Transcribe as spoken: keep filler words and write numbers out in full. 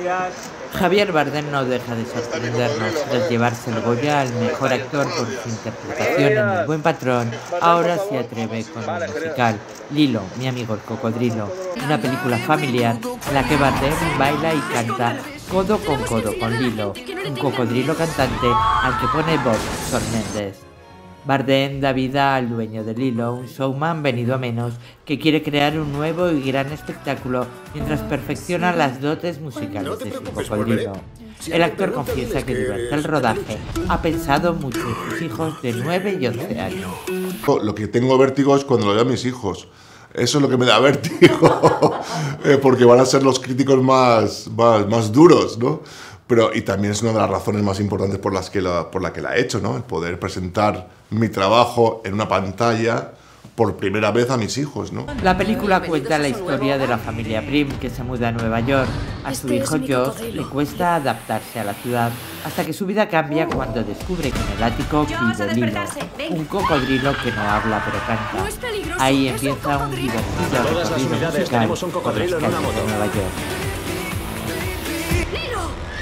Javier Bardem no deja de sorprendernos. Tras llevarse el Goya al mejor actor por su interpretación en El buen patrón, ahora se atreve con un musical, Lilo, mi amigo el cocodrilo, una película familiar en la que Bardem baila y canta codo con codo con Lilo, un cocodrilo cantante al que pone voz Shawn Mendes. Bardem da vida al dueño de Lilo, un showman venido a menos que quiere crear un nuevo y gran espectáculo mientras perfecciona las dotes musicales de su cocodrilo. El actor confiesa que durante el rodaje ha pensado mucho en sus hijos de nueve y once años. Lo que tengo vértigo es cuando lo veo a mis hijos. Eso es lo que me da vértigo, porque van a ser los críticos más, más, más duros, ¿no? Pero, y también es una de las razones más importantes por las que la, por la que la he hecho, ¿no? El poder presentar mi trabajo en una pantalla por primera vez a mis hijos, ¿no? La película cuenta la historia de la familia Prim que se muda a Nueva York. A su hijo Josh le cuesta adaptarse a la ciudad hasta que su vida cambia cuando descubre que en el ático vive Lilo, un cocodrilo que no habla pero canta. Ahí empieza un divertido recorrido musical por las calles de Nueva York.